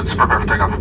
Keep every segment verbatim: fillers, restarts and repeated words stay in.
minutes. Prepare for takeoff.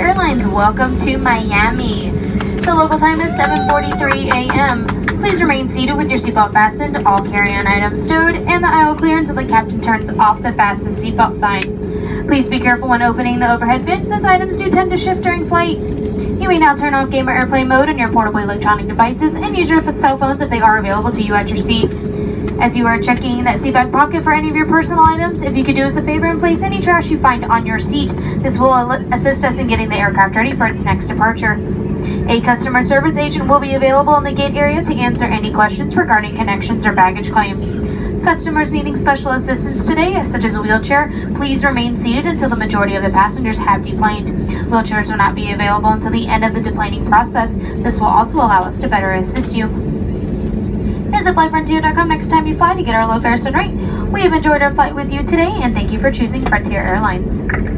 Airlines, welcome to Miami. The local time is seven forty-three a m Please remain seated with your seatbelt fastened, all carry-on items stowed, and the aisle clear until the captain turns off the fasten seatbelt sign. Please be careful when opening the overhead bins, as items do tend to shift during flight. You may now turn off game or airplane mode on your portable electronic devices and use your cell phones if they are available to you at your seat. As you are checking that seat back pocket for any of your personal items, if you could do us a favor and place any trash you find on your seat, this will assist us in getting the aircraft ready for its next departure. A customer service agent will be available in the gate area to answer any questions regarding connections or baggage claims. Customers needing special assistance today, such as a wheelchair, please remain seated until the majority of the passengers have deplaned. Wheelchairs will not be available until the end of the deplaning process. This will also allow us to better assist you. Visit flight frontier dot com next time you fly to get our low fares done right. We have enjoyed our flight with you today, and thank you for choosing Frontier Airlines.